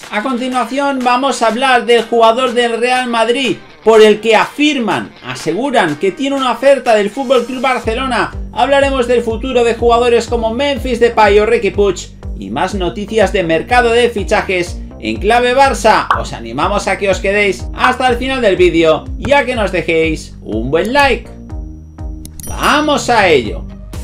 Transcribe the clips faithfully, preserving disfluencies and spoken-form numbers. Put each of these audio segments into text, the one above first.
A continuación vamos a hablar del jugador del Real Madrid, por el que afirman, aseguran que tiene una oferta del F C Barcelona. Hablaremos del futuro de jugadores como Memphis Depay o Riqui Puig y más noticias de mercado de fichajes en clave Barça. Os animamos a que os quedéis hasta el final del vídeo y a que nos dejéis un buen like. ¡Vamos a ello!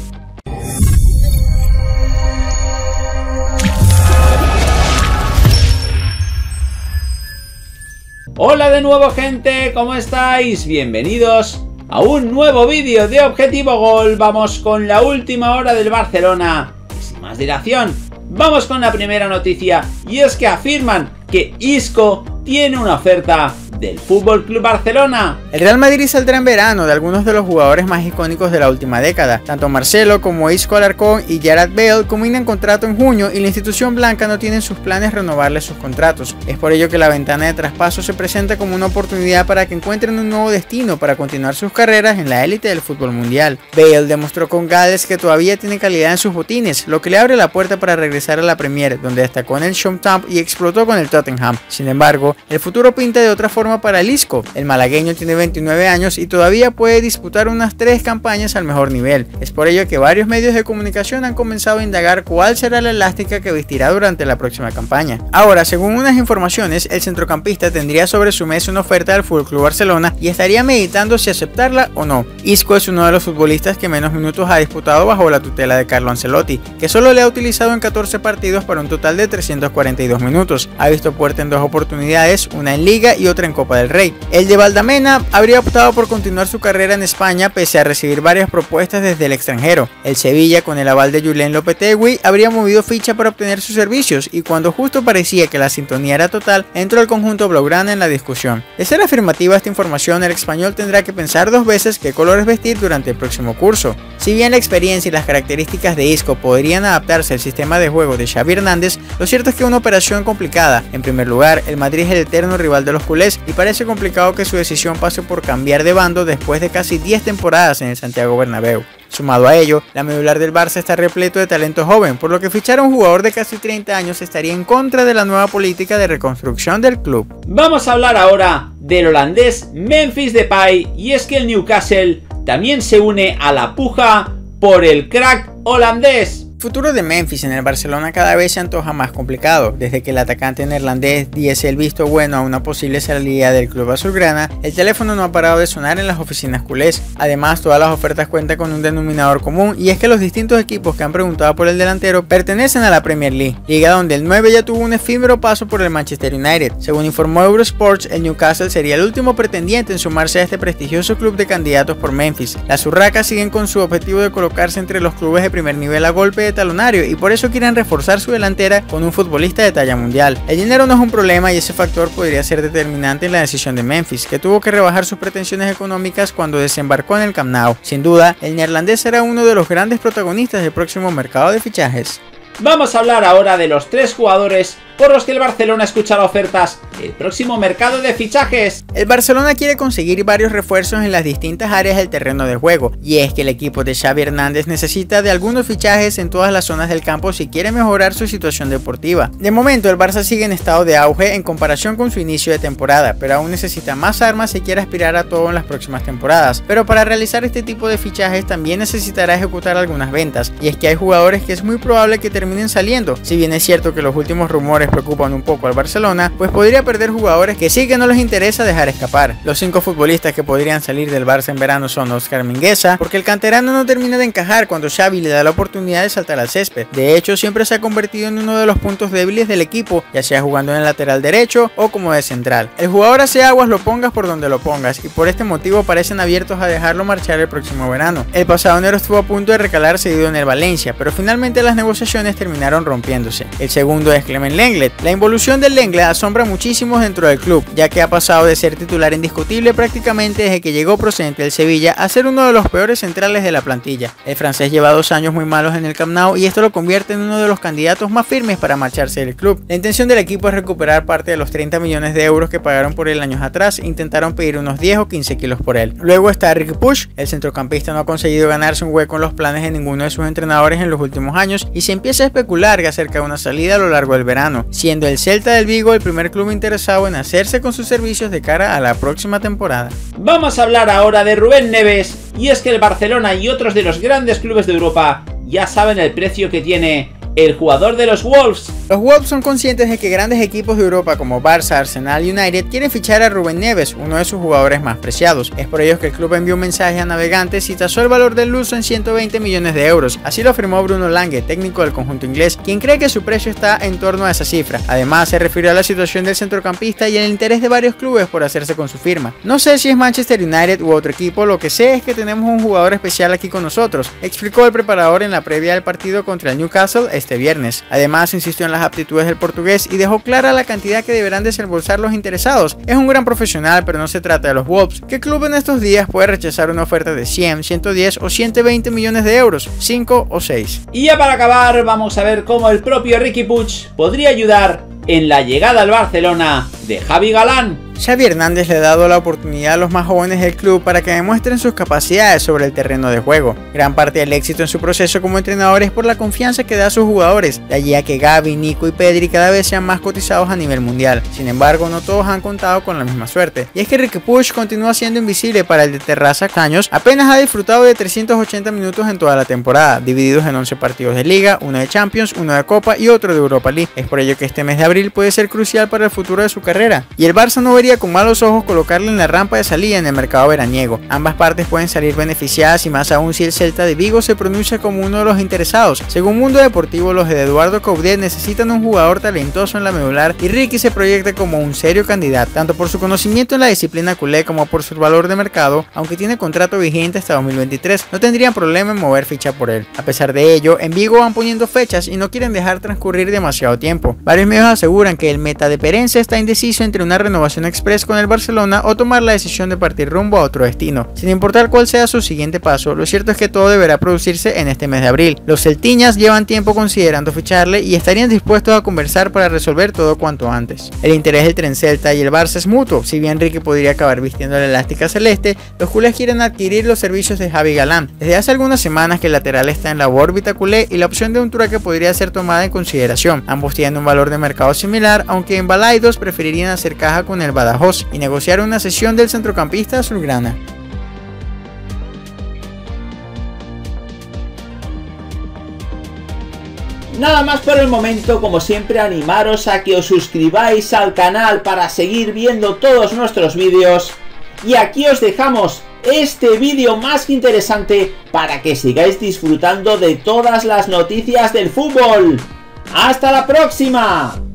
Hola de nuevo, gente, ¿cómo estáis? Bienvenidos a un nuevo vídeo de Objetivo Gol. Vamos con la última hora del Barcelona y sin más dilación, vamos con la primera noticia, y es que afirman que Isco tiene una oferta del F C Barcelona. El Real Madrid saldrá en verano de algunos de los jugadores más icónicos de la última década. Tanto Marcelo como Isco Alarcón y Gareth Bale culminan contrato en junio y la institución blanca no tiene en sus planes renovarles sus contratos. Es por ello que la ventana de traspaso se presenta como una oportunidad para que encuentren un nuevo destino para continuar sus carreras en la élite del fútbol mundial. Bale demostró con Gales que todavía tiene calidad en sus botines, lo que le abre la puerta para regresar a la Premier, donde destacó en el Southampton y explotó con el Tottenham. Sin embargo, el futuro pinta de otra forma para el Isco. El malagueño tiene veintinueve años y todavía puede disputar unas tres campañas al mejor nivel. Es por ello que varios medios de comunicación han comenzado a indagar cuál será la elástica que vestirá durante la próxima campaña. Ahora, según unas informaciones, el centrocampista tendría sobre su mesa una oferta del F C Barcelona y estaría meditando si aceptarla o no. Isco es uno de los futbolistas que menos minutos ha disputado bajo la tutela de Carlo Ancelotti, que solo le ha utilizado en catorce partidos para un total de trescientos cuarenta y dos minutos. Ha visto puerta en dos oportunidades, una en Liga y otra en Copa del Rey. El de Valdamena habría optado por continuar su carrera en España pese a recibir varias propuestas desde el extranjero. El Sevilla, con el aval de Julen Lopetegui, habría movido ficha para obtener sus servicios, y cuando justo parecía que la sintonía era total, entró el conjunto blaugrana en la discusión. De ser afirmativa esta información, el español tendrá que pensar dos veces qué colores vestir durante el próximo curso. Si bien la experiencia y las características de Isco podrían adaptarse al sistema de juego de Xavi Hernández, lo cierto es que es una operación complicada. En primer lugar, el Madrid es el eterno rival de los culés y parece complicado que su decisión pase por cambiar de bando después de casi diez temporadas en el Santiago Bernabéu. Sumado a ello, la medular del Barça está repleto de talento joven, por lo que fichar a un jugador de casi treinta años estaría en contra de la nueva política de reconstrucción del club. Vamos a hablar ahora del holandés Memphis Depay, y es que el Newcastle también se une a la puja por el crack holandés. El futuro de Memphis en el Barcelona cada vez se antoja más complicado. Desde que el atacante neerlandés diese el visto bueno a una posible salida del club azulgrana, el teléfono no ha parado de sonar en las oficinas culés. Además, todas las ofertas cuentan con un denominador común, y es que los distintos equipos que han preguntado por el delantero pertenecen a la Premier League, liga donde el nueve ya tuvo un efímero paso por el Manchester United. Según informó Eurosports, el Newcastle sería el último pretendiente en sumarse a este prestigioso club de candidatos por Memphis. Las urracas siguen con su objetivo de colocarse entre los clubes de primer nivel a golpe de talonario, y por eso quieren reforzar su delantera con un futbolista de talla mundial. El dinero no es un problema, y ese factor podría ser determinante en la decisión de Memphis, que tuvo que rebajar sus pretensiones económicas cuando desembarcó en el Camp Nou. Sin duda, el neerlandés será uno de los grandes protagonistas del próximo mercado de fichajes. Vamos a hablar ahora de los tres jugadores por los que el Barcelona escuchará ofertas del próximo mercado de fichajes. El Barcelona quiere conseguir varios refuerzos en las distintas áreas del terreno de juego, y es que el equipo de Xavi Hernández necesita de algunos fichajes en todas las zonas del campo si quiere mejorar su situación deportiva. De momento, el Barça sigue en estado de auge en comparación con su inicio de temporada, pero aún necesita más armas si quiere aspirar a todo en las próximas temporadas. Pero para realizar este tipo de fichajes también necesitará ejecutar algunas ventas, y es que hay jugadores que es muy probable que terminen saliendo. Si bien es cierto que los últimos rumores preocupan un poco al Barcelona, pues podría perder jugadores que sí que no les interesa dejar escapar. Los cinco futbolistas que podrían salir del Barça en verano son Óscar Mingueza, porque el canterano no termina de encajar cuando Xavi le da la oportunidad de saltar al césped. De hecho, siempre se ha convertido en uno de los puntos débiles del equipo, ya sea jugando en el lateral derecho o como de central. El jugador hace aguas lo pongas por donde lo pongas, y por este motivo parecen abiertos a dejarlo marchar el próximo verano. El pasado enero estuvo a punto de recalar cedido en el Valencia, pero finalmente las negociaciones terminaron rompiéndose. El segundo es Clement Lenglet. La involución del Lenglet asombra muchísimo muchísimos dentro del club, ya que ha pasado de ser titular indiscutible prácticamente desde que llegó procedente del Sevilla a ser uno de los peores centrales de la plantilla. El francés lleva dos años muy malos en el Camp Nou y esto lo convierte en uno de los candidatos más firmes para marcharse del club. La intención del equipo es recuperar parte de los treinta millones de euros que pagaron por él años atrás e intentaron pedir unos diez o quince kilos por él. Luego está Riqui Puig. El centrocampista no ha conseguido ganarse un hueco en los planes de ninguno de sus entrenadores en los últimos años y se empieza a especular acerca de una salida a lo largo del verano, siendo el Celta del Vigo el primer club interesado en hacerse con sus servicios de cara a la próxima temporada. Vamos a hablar ahora de Rubén Neves, y es que el Barcelona y otros de los grandes clubes de Europa ya saben el precio que tiene el jugador de los Wolves. Los Wolves son conscientes de que grandes equipos de Europa como Barça, Arsenal y United quieren fichar a Rubén Neves, uno de sus jugadores más preciados. Es por ello que el club envió un mensaje a navegantes y tasó el valor del luso en ciento veinte millones de euros. Así lo afirmó Bruno Lange, técnico del conjunto inglés, quien cree que su precio está en torno a esa cifra. Además, se refirió a la situación del centrocampista y el interés de varios clubes por hacerse con su firma. No sé si es Manchester United u otro equipo, lo que sé es que tenemos un jugador especial aquí con nosotros, explicó el preparador en la previa del partido contra el Newcastle este viernes. Además, insistió en las aptitudes del portugués y dejó clara la cantidad que deberán desembolsar los interesados. Es un gran profesional, pero no se trata de los Wolves. ¿Qué club en estos días puede rechazar una oferta de cien, ciento diez o ciento veinte millones de euros? cinco o seis. Y ya para acabar, vamos a ver cómo el propio Riqui Puig podría ayudar en la llegada al Barcelona de Javi Galán. Xavi Hernández le ha dado la oportunidad a los más jóvenes del club para que demuestren sus capacidades sobre el terreno de juego. Gran parte del éxito en su proceso como entrenador es por la confianza que da a sus jugadores, de allí a que Gavi, Nico y Pedri cada vez sean más cotizados a nivel mundial. Sin embargo, no todos han contado con la misma suerte, y es que Riqui Puig continúa siendo invisible para el de Terraza Caños. Apenas ha disfrutado de trescientos ochenta minutos en toda la temporada, divididos en once partidos de Liga, uno de Champions, uno de Copa y otro de Europa League. Es por ello que este mes de abril puede ser crucial para el futuro de su carrera, y el Barça no vería con malos ojos colocarle en la rampa de salida en el mercado veraniego. Ambas partes pueden salir beneficiadas, y más aún si el Celta de Vigo se pronuncia como uno de los interesados. Según Mundo Deportivo, los de Eduardo Coudet necesitan un jugador talentoso en la medular y Riqui se proyecta como un serio candidato, tanto por su conocimiento en la disciplina culé como por su valor de mercado. Aunque tiene contrato vigente hasta dos mil veintitrés, no tendrían problema en mover ficha por él. A pesar de ello, en Vigo van poniendo fechas y no quieren dejar transcurrir demasiado tiempo. Varios medios aseguran que el meta de Perense está indeciso entre una renovación express con el Barcelona o tomar la decisión de partir rumbo a otro destino. Sin importar cuál sea su siguiente paso, lo cierto es que todo deberá producirse en este mes de abril. Los celtiñas llevan tiempo considerando ficharle y estarían dispuestos a conversar para resolver todo cuanto antes. El interés del tren celta y el Barça es mutuo. Si bien Riqui podría acabar vistiendo la elástica celeste, los culés quieren adquirir los servicios de Javi Galán. Desde hace algunas semanas que el lateral está en la órbita culé y la opción de un trueque podría ser tomada en consideración. Ambos tienen un valor de mercado similar, aunque en Balaidos preferirían hacer caja con el Badajoz y negociar una cesión del centrocampista azulgrana. Nada más por el momento. Como siempre, animaros a que os suscribáis al canal para seguir viendo todos nuestros vídeos, y aquí os dejamos este vídeo más que interesante para que sigáis disfrutando de todas las noticias del fútbol. ¡Hasta la próxima!